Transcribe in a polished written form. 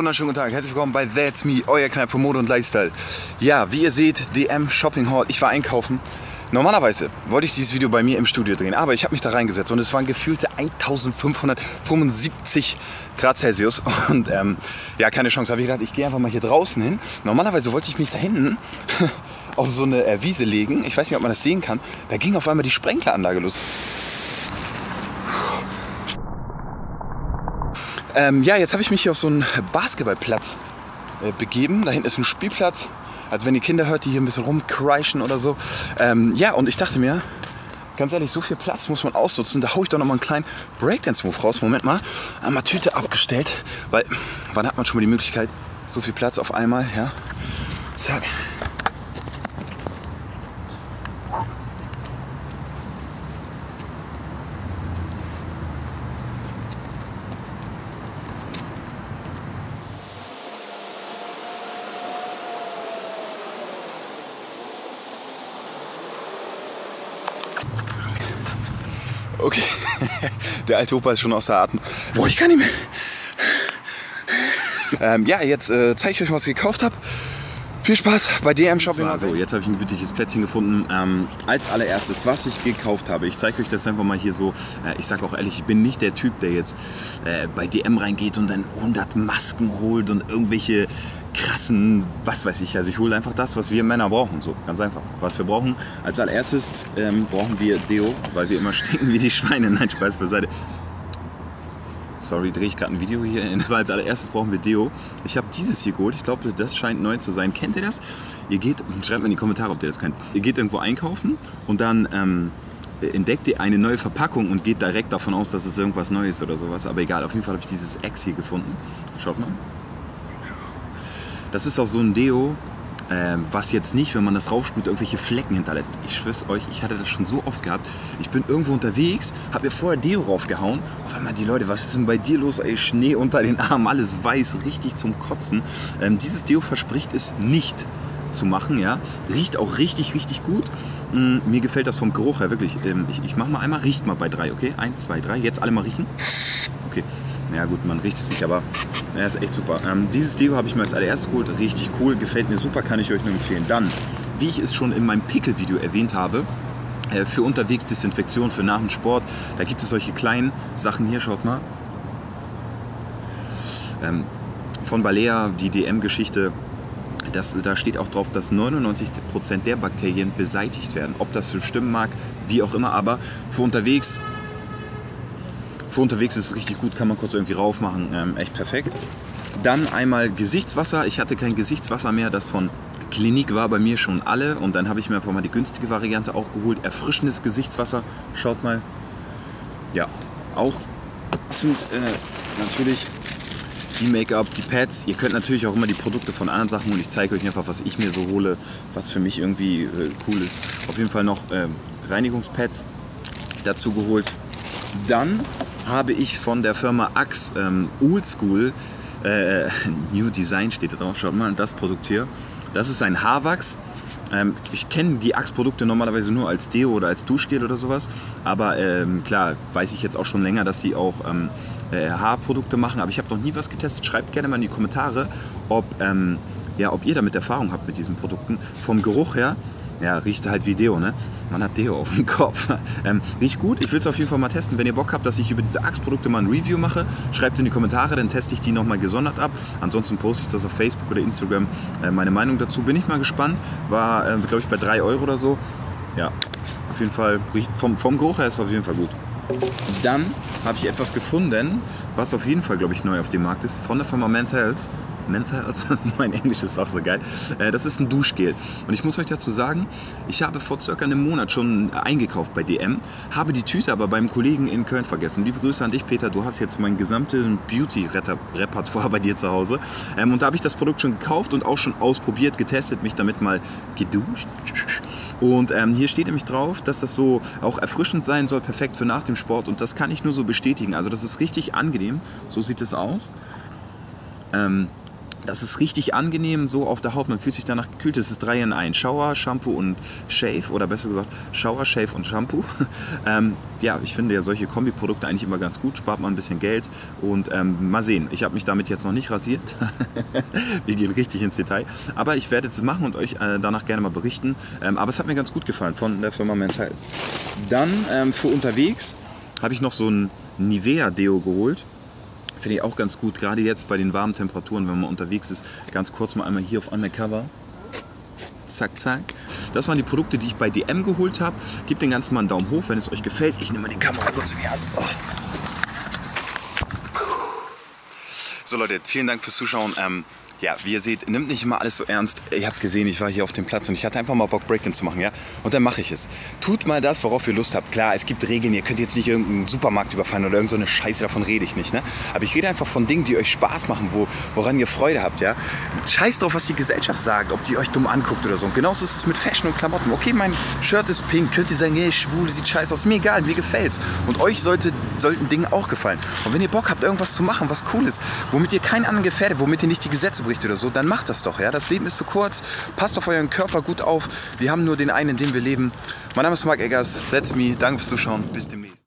wunderschönen guten Tag, herzlich willkommen bei That's Me, euer Kneipe für Mode und Lifestyle. Ja, wie ihr seht, DM Shopping Hall, ich war einkaufen. Normalerweise wollte ich dieses Video bei mir im Studio drehen, aber ich habe mich da reingesetzt und es waren gefühlte 1575 Grad Celsius und ja, keine Chance. Habe ich gedacht, ich gehe einfach mal hier draußen hin. Normalerweise wollte ich mich da hinten auf so eine Wiese legen, ich weiß nicht, ob man das sehen kann, da ging auf einmal die Sprenkleranlage los. Ja, jetzt habe ich mich hier auf so einen Basketballplatz begeben. Da hinten ist ein Spielplatz. Also wenn ihr Kinder hört, die hier ein bisschen rumkreischen oder so. Ja, und ich dachte mir, ganz ehrlich, so viel Platz muss man ausnutzen. Da haue ich doch noch mal einen kleinen Breakdance-Move raus. Moment mal, einmal Tüte abgestellt. Weil, wann hat man schon mal die Möglichkeit, so viel Platz auf einmal? Ja, zack. Okay, der alte Opa ist schon außer Atem. Boah, ich kann nicht mehr. Ja, jetzt zeige ich euch, was ich gekauft habe. Viel Spaß bei DM Shopping. Also, jetzt habe ich ein gütliches Plätzchen gefunden. Als allererstes, was ich gekauft habe. Ich zeige euch das einfach mal hier so. Ich sage auch ehrlich, ich bin nicht der Typ, der jetzt bei DM reingeht und dann 100 Masken holt und irgendwelche krassen, was weiß ich. Also ich hole einfach das, was wir Männer brauchen. So, ganz einfach. Was wir brauchen. Als allererstes brauchen wir Deo, weil wir immer stinken wie die Schweine. Nein, Spaß beiseite. Sorry, drehe ich gerade ein Video hier. Als allererstes brauchen wir Deo. Ich habe dieses hier geholt. Ich glaube, das scheint neu zu sein. Kennt ihr das? Ihr geht, schreibt mir in die Kommentare, ob ihr das kennt. Ihr geht irgendwo einkaufen und dann entdeckt ihr eine neue Verpackung und geht direkt davon aus, dass es irgendwas Neues oder sowas. Aber egal, auf jeden Fall habe ich dieses Axe hier gefunden. Schaut mal. Das ist auch so ein Deo, was jetzt nicht, wenn man das raufsprüht, irgendwelche Flecken hinterlässt. Ich schwör's euch, ich hatte das schon so oft gehabt. Ich bin irgendwo unterwegs, habe mir vorher Deo raufgehauen. Auf einmal die Leute, was ist denn bei dir los? Ey, Schnee unter den Armen, alles weiß, richtig zum Kotzen. Dieses Deo verspricht es nicht zu machen, ja. Riecht auch richtig, richtig gut. Mir gefällt das vom Geruch her wirklich. Ich mach mal einmal, riecht mal bei 3, okay? 1, 2, 3, jetzt alle mal riechen. Okay. Ja gut, man riecht es nicht, aber ja, ist echt super. Dieses Deo habe ich mir als allererstes geholt, richtig cool, gefällt mir super, kann ich euch nur empfehlen. Dann, wie ich es schon in meinem Pickel-Video erwähnt habe, für unterwegs Desinfektion, für nach dem Sport, da gibt es solche kleinen Sachen hier, schaut mal. Von Balea, die DM-Geschichte, da steht auch drauf, dass 99% der Bakterien beseitigt werden. Ob das so stimmen mag, wie auch immer, aber für unterwegs ist es richtig gut, kann man kurz irgendwie rauf machen, echt perfekt. Dann einmal Gesichtswasser. Ich hatte kein Gesichtswasser mehr, das von Clinique war bei mir schon alle. Und dann habe ich mir einfach mal die günstige Variante auch geholt. Erfrischendes Gesichtswasser. Schaut mal. Ja, auch sind natürlich die Make-up, die Pads. Ihr könnt natürlich auch immer die Produkte von anderen Sachen holen. Ich zeige euch einfach, was ich mir so hole, was für mich irgendwie cool ist. Auf jeden Fall noch Reinigungspads dazu geholt. Dann habe ich von der Firma Axe Oldschool New Design steht da drauf. Schaut mal, das Produkt hier. Das ist ein Haarwachs. Ich kenne die Axe-Produkte normalerweise nur als Deo oder als Duschgel oder sowas. Aber klar, weiß ich jetzt auch schon länger, dass die auch Haarprodukte machen. Aber ich habe noch nie was getestet. Schreibt gerne mal in die Kommentare, ob ihr damit Erfahrung habt mit diesen Produkten. Vom Geruch her, ja, riecht halt wie Deo, ne? Man hat Deo auf dem Kopf. Riecht gut, ich will es auf jeden Fall mal testen. Wenn ihr Bock habt, dass ich über diese Axe-Produkte mal ein Review mache, schreibt es in die Kommentare, dann teste ich die nochmal gesondert ab. Ansonsten poste ich das auf Facebook oder Instagram, meine Meinung dazu. Bin ich mal gespannt. War, glaube ich, bei 3 € oder so. Ja, auf jeden Fall, vom Geruch her ist es auf jeden Fall gut. Dann habe ich etwas gefunden, was auf jeden Fall, glaube ich, neu auf dem Markt ist, von der Firma Mental Health. Mein Englisch ist auch so geil. Das ist ein Duschgel. Und ich muss euch dazu sagen, ich habe vor circa einem Monat schon eingekauft bei DM, habe die Tüte aber beim Kollegen in Köln vergessen. Liebe Grüße an dich, Peter. Du hast jetzt mein gesamtes Beauty-Repertoire bei dir zu Hause. Und da habe ich das Produkt schon gekauft und auch schon ausprobiert, getestet, mich damit mal geduscht. Und hier steht nämlich drauf, dass das so auch erfrischend sein soll, perfekt für nach dem Sport. Und das kann ich nur so bestätigen. Also das ist richtig angenehm. So sieht es aus. Das ist richtig angenehm so auf der Haut. Man fühlt sich danach gekühlt. Das ist 3 in 1. Shower, Shampoo und Shave. Oder besser gesagt Shower, Shave und Shampoo. Ja, ich finde ja solche Kombiprodukte eigentlich immer ganz gut. Spart man ein bisschen Geld. Und mal sehen. Ich habe mich damit jetzt noch nicht rasiert. Wir gehen richtig ins Detail. Aber ich werde es machen und euch danach gerne mal berichten. Aber es hat mir ganz gut gefallen von der Firma Men's Health. Dann für unterwegs habe ich noch so ein Nivea Deo geholt. Finde ich auch ganz gut, gerade jetzt bei den warmen Temperaturen, wenn man unterwegs ist. Ganz kurz mal einmal hier auf Undercover. Zack, zack. Das waren die Produkte, die ich bei DM geholt habe. Gebt den Ganzen mal einen Daumen hoch, wenn es euch gefällt. Ich nehme mal die Kamera kurz in die Hand. Oh. So Leute, vielen Dank fürs Zuschauen. Ja, wie ihr seht, nimmt nicht immer alles so ernst. Ihr habt gesehen, ich war hier auf dem Platz und ich hatte einfach mal Bock, Breakdance zu machen, ja? Und dann mache ich es. Tut mal das, worauf ihr Lust habt. Klar, es gibt Regeln, ihr könnt jetzt nicht irgendeinen Supermarkt überfallen oder irgendeine Scheiße, davon rede ich nicht, ne? Aber ich rede einfach von Dingen, die euch Spaß machen, woran ihr Freude habt, ja? Scheiß drauf, was die Gesellschaft sagt, ob die euch dumm anguckt oder so. Und genauso ist es mit Fashion und Klamotten. Okay, mein Shirt ist pink, könnt ihr sagen, hey, schwul, sieht scheiße aus. Mir egal, mir gefällt's. Und euch sollten Dinge auch gefallen. Und wenn ihr Bock habt, irgendwas zu machen, was cool ist, womit ihr keinen anderen gefährdet, womit ihr nicht die Gesetze bricht oder so, dann macht das doch, ja. Das Leben ist so kurz. Passt auf euren Körper gut auf. Wir haben nur den einen, in dem wir leben. Mein Name ist Marc Eggers. That's me. Danke fürs Zuschauen. Bis demnächst.